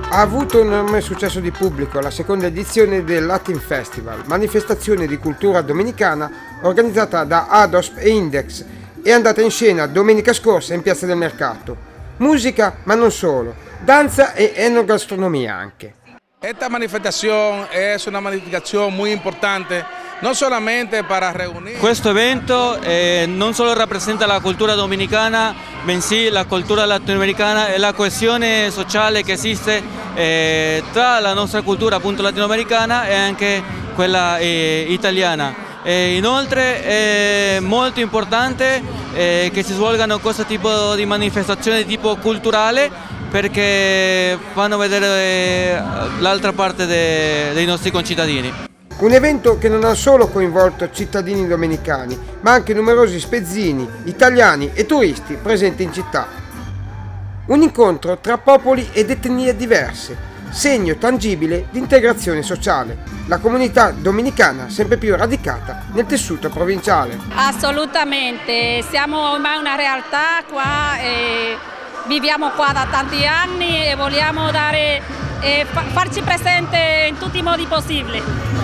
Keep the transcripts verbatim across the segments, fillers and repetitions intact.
Ha avuto un enorme successo di pubblico la seconda edizione del Latin Festival, manifestazione di cultura dominicana organizzata da ADOSP e Index, è andata in scena domenica scorsa in Piazza del Mercato. Musica, ma non solo, danza e enogastronomia anche. Esta manifestación es una manifestación muy importante, no solamente para reunir. Questo evento eh, non solo rappresenta la cultura dominicana, bensì la cultura latinoamericana e la coesione sociale che esiste eh, tra la nostra cultura appunto latinoamericana e anche quella eh, italiana. E inoltre è molto importante eh, che si svolgano questo tipo di manifestazioni di tipo culturale, perché fanno vedere l'altra parte de, dei nostri concittadini. Un evento che non ha solo coinvolto cittadini dominicani, ma anche numerosi spezzini, italiani e turisti presenti in città. Un incontro tra popoli ed etnie diverse, segno tangibile di integrazione sociale. La comunità dominicana sempre più radicata nel tessuto provinciale. Assolutamente, siamo ormai una realtà qua. E... viviamo qua da tanti anni e vogliamo dare, eh, farci presente in tutti i modi possibili.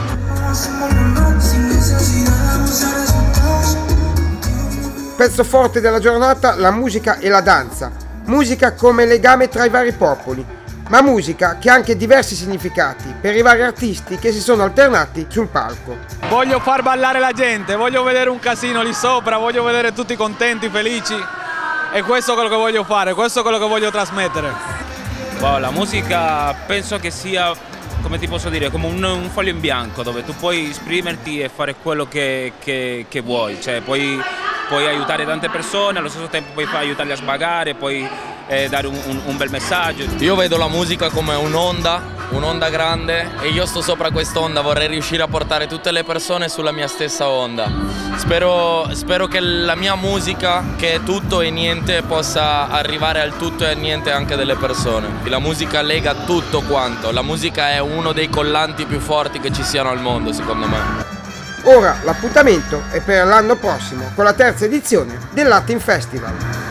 Pezzo forte della giornata, la musica e la danza. Musica come legame tra i vari popoli, ma musica che ha anche diversi significati per i vari artisti che si sono alternati sul palco. Voglio far ballare la gente, voglio vedere un casino lì sopra, voglio vedere tutti contenti, felici. E questo è quello che voglio fare, questo è quello che voglio trasmettere. Wow, la musica penso che sia, come ti posso dire, come un, un foglio in bianco dove tu puoi esprimerti e fare quello che, che, che vuoi, cioè puoi, puoi aiutare tante persone, allo stesso tempo puoi aiutarli a svagare, puoi eh, dare un, un, un bel messaggio. Io vedo la musica come un'onda, un'onda grande, e io sto sopra quest'onda, vorrei riuscire a portare tutte le persone sulla mia stessa onda. Spero, spero che la mia musica, che è tutto e niente, possa arrivare al tutto e niente anche delle persone. La musica lega tutto quanto, la musica è uno dei collanti più forti che ci siano al mondo, secondo me. Ora l'appuntamento è per l'anno prossimo con la terza edizione del Latin Festival.